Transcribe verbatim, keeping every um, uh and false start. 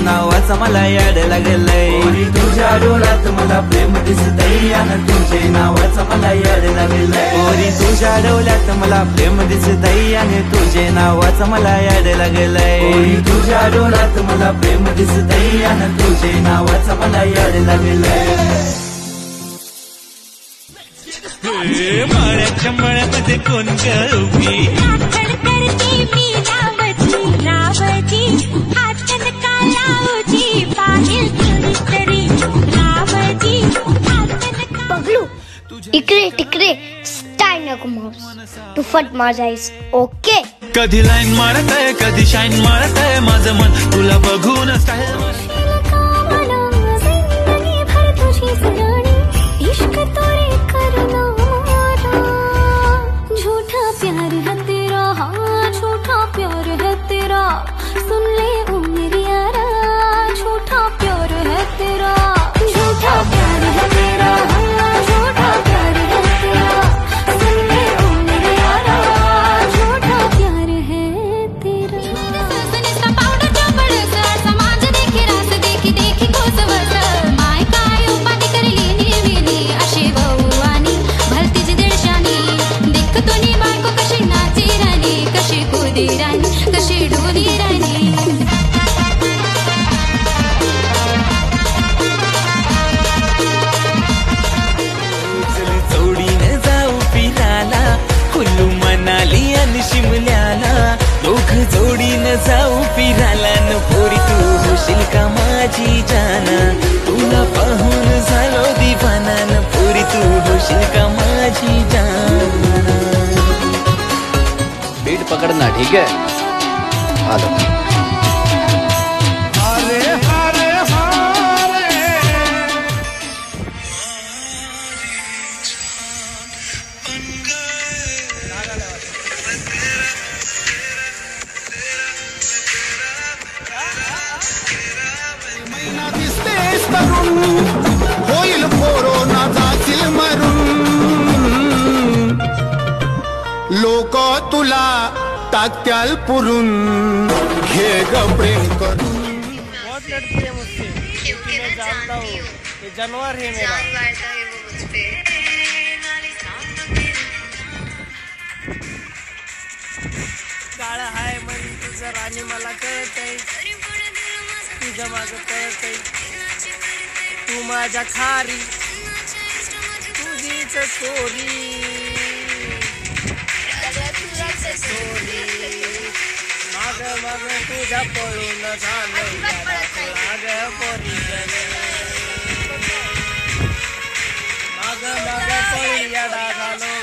नावाचं मला याड लागलंय. पोरी तुझ्या डोळ्यात मला प्रेम दिसतंय आणि तुझे नावाचं मला याड लागलंय. पोरी तुझ्या डोळ्यात मला प्रेम दिसतंय आणि तुझे नावाचं मला याड लागलंय. पोरी तुझ्या डोळ्यात मला प्रेम दिसतंय आणि तुझे नावाचं मला याड लागलंय. माळ्याच्या मळ्यामध्ये कोण गळवी करते मी रावजी रावजी हातन कालावजी पाहिल तरी रावजी पगलू इकडे तिकडे स्टाईल नको माऊस तू फट माझायस ओके. कधी लाईन मारतय कधी शाईन मारतय माझं मन तुला बघून स्टाईल इश्क तोरे करना झूठा प्यार है तेरा हाँ झूठा प्यार है तेरा सुन ले ओ मेरी यारा झूठा प्यार है तेरा झूठा प्यार है तेरा हाँ झूठा प्यार है तेरा सुन ले ओ मेरी यारा झूठा प्यार है तेरा. सुनिस्ता पावडर चपड़ समाज देखी रास देखी देखी कोसवस माय काय उपाधी करली निविली अशी बहुवानी भलतीची दीडशानी देखतो नी बायको कशी नाची राणी कशी कुदी राणी कशी डोली राणी. जोडीने जाऊ फिरायला कुल्लू मनाली आणि शिमल्याला. दोघ जोडीने जाऊ फिरायला न पोरी तू होशील का माझी जाना. तुला पाहून झालो दिवाना न पोरी तू होशील का माझी जाना. बीट पकड़ना ठीक है. आलो हरे हरे हरे महिना दिसतेस तरुण होईल कोरोना जातील मरून लोक तुला टाकत्याल पुरून घे ग प्रेम करून. बहुत लड़की है मुझसे क्योंकि मैं जानता हूँ ये जानवर है मेरा. काळा हाय मन तुझं राणी मला कळतंय तुझ्या माग कळतंय तू माझ्या खारी तुझीच चोरी माग माग तुझ्या पळून झालं माग पोरी माग माग पळून येडा झालो